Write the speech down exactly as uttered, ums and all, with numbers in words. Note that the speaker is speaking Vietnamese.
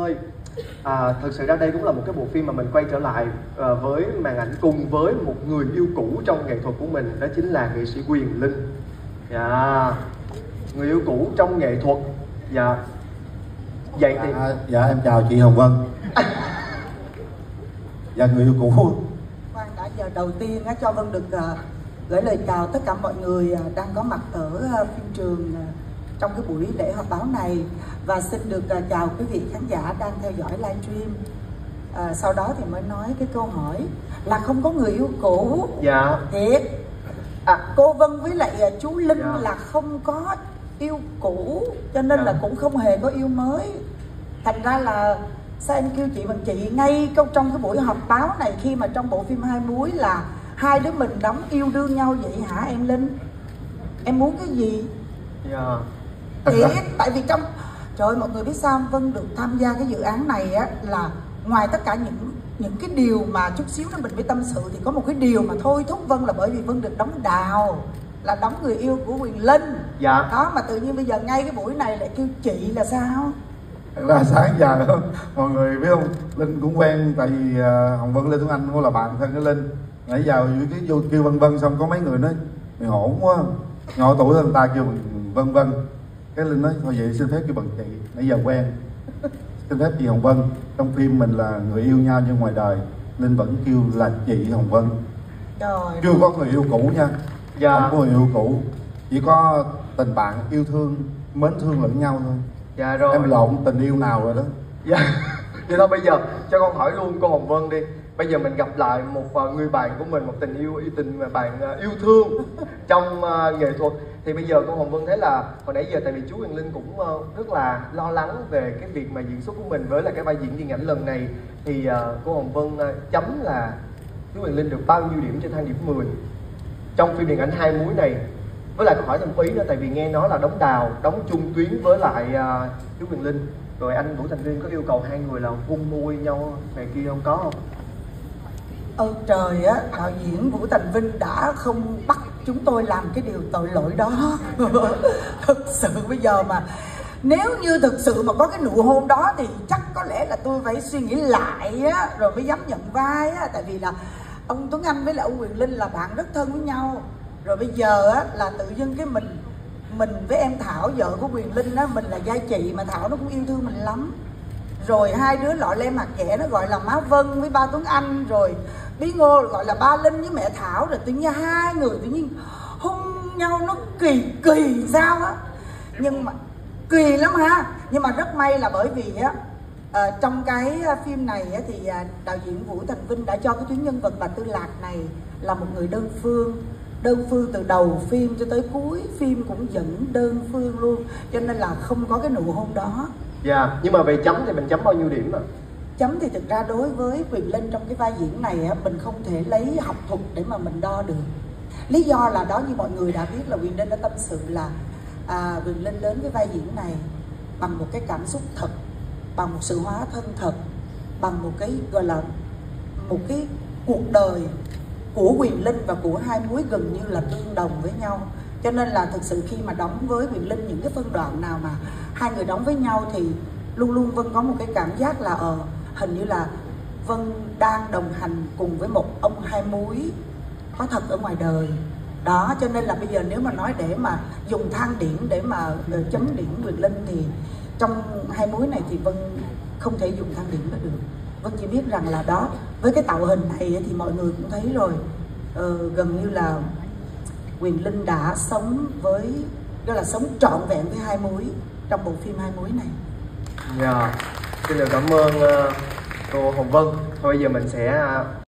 ơi. À, thực sự ra đây cũng là một cái bộ phim mà mình quay trở lại à, với màn ảnh cùng với một người yêu cũ trong nghệ thuật của mình, đó chính là nghệ sĩ Quyền Linh. Dạ, người yêu cũ trong nghệ thuật. Dạ. Vậy thì dạ, dạ em chào chị Hồng Vân. Dạ, người yêu cũ. Khoan đã, giờ đầu tiên á, cho Vân được uh, gửi lời chào tất cả mọi người uh, đang có mặt ở uh, phim trường uh, trong cái buổi lễ họp báo này, và xin được uh, chào quý vị khán giả đang theo dõi livestream. Uh, sau đó thì mới nói cái câu hỏi là không có người yêu cũ. Dạ. Thiệt. À, cô Vân với lại uh, chú Linh dạ. là không có yêu cũ, cho nên dạ. là cũng không hề có yêu mới. Thành ra là sao em kêu chị bằng chị ngay câu trong cái buổi họp báo này, khi mà trong bộ phim Hai Múi là hai đứa mình đóng yêu đương nhau vậy hả em Linh? Em muốn cái gì? Dạ. Thiệt, tại vì trong trời ơi, mọi người biết sao Vân được tham gia cái dự án này á, là ngoài tất cả những những cái điều mà chút xíu nữa mình phải tâm sự, thì có một cái điều mà thôi thúc Vân là bởi vì Vân được đóng Đào, là đóng người yêu của Quyền Linh. Dạ. Đó, mà tự nhiên bây giờ ngay cái buổi này lại kêu chị là sao? Là sáng giờ đó mọi người biết không, Linh cũng quen, tại vì uh, Hồng Vân, Lê Tuấn Anh cũng là bạn thân với Linh. Nãy giờ cái vô kêu Vân Vân xong có mấy người nói mày hổn quá, nhỏ tuổi hơn ta kêu Vân Vân. Cái Linh nói thôi vậy xin phép kêu bằng chị, nãy giờ quen. Xin phép chị Hồng Vân. Trong phim mình là người yêu nhau nhưng ngoài đời Linh vẫn kêu là chị Hồng Vân. Trời, chưa có người yêu cũ nha. Dạ. Không có người yêu cũ, chỉ có tình bạn yêu thương, mến thương lẫn nhau thôi. Dạ rồi. Em lộn tình yêu nào rồi đó. Dạ. Vậy thôi bây giờ cho con hỏi luôn cô Hồng Vân đi. Bây giờ mình gặp lại một người bạn của mình, một tình yêu yêu tình bạn yêu thương trong uh, nghệ thuật, thì bây giờ cô Hồng Vân thấy là hồi nãy giờ tại vì chú Quyền Linh cũng uh, rất là lo lắng về cái việc mà diễn xuất của mình với là cái vai diễn điện ảnh lần này, thì uh, cô Hồng Vân uh, chấm là chú Quyền Linh được bao nhiêu điểm trên thang điểm mười trong phim điện ảnh Hai Múi này? Với lại câu hỏi thêm ý nữa, tại vì nghe nói là đóng Đào đóng chung tuyến với lại uh, chú Quyền Linh, rồi anh Vũ Thành Viên có yêu cầu hai người là hôn môi nhau này kia không, có không? Ơn trời á, đạo diễn Vũ Thành Vinh đã không bắt chúng tôi làm cái điều tội lỗi đó. Thực sự bây giờ mà nếu như thực sự mà có cái nụ hôn đó thì chắc có lẽ là tôi phải suy nghĩ lại á, rồi mới dám nhận vai á. Tại vì là ông Tuấn Anh với lại ông Quyền Linh là bạn rất thân với nhau. Rồi bây giờ á là tự dưng cái mình mình với em Thảo, vợ của Quyền Linh á, mình là gia chị mà Thảo nó cũng yêu thương mình lắm. Rồi hai đứa lọ lem hạt kẻ nó gọi là má Vân với ba Tuấn Anh, rồi Bí Ngô gọi là ba Linh với mẹ Thảo, rồi tự nhiên hai người tự nhiên hôn nhau, nó kỳ kỳ sao á, nhưng mà kỳ lắm ha. Nhưng mà rất may là bởi vì á à, trong cái phim này á, thì à, đạo diễn Vũ Thành Vinh đã cho cái tuyến nhân vật Bà Tư Lạc này là một người đơn phương. Đơn phương từ đầu phim cho tới cuối phim cũng vẫn đơn phương luôn, cho nên là không có cái nụ hôn đó. Dạ, nhưng mà về chấm thì mình chấm bao nhiêu điểm ạ? Chấm thì thực ra đối với Quyền Linh trong cái vai diễn này á, mình không thể lấy học thuật để mà mình đo được. Lý do là đó, như mọi người đã biết là Quyền Linh đã tâm sự là à, Quyền Linh đến cái vai diễn này bằng một cái cảm xúc thật, bằng một sự hóa thân thật, bằng một cái gọi là một cái cuộc đời của Quyền Linh và của Hai Múi gần như là tương đồng với nhau. Cho nên là thực sự khi mà đóng với Quyền Linh những cái phân đoạn nào mà hai người đóng với nhau thì luôn luôn Vân có một cái cảm giác là ờ hình như là Vân đang đồng hành cùng với một ông Hai Múi có thật ở ngoài đời đó. Cho nên là bây giờ nếu mà nói để mà dùng thang điểm để mà chấm điểm Quyền Linh thì trong Hai Múi này thì Vân không thể dùng thang điểm đó được. Vân chỉ biết rằng là đó, với cái tạo hình này thì mọi người cũng thấy rồi, ờ, gần như là Quyền Linh đã sống với, đó là sống trọn vẹn với Hai Múi trong bộ phim Hai Múi này. Dạ, xin được cảm ơn uh, cô Hồng Vân. Thôi bây giờ mình sẽ uh,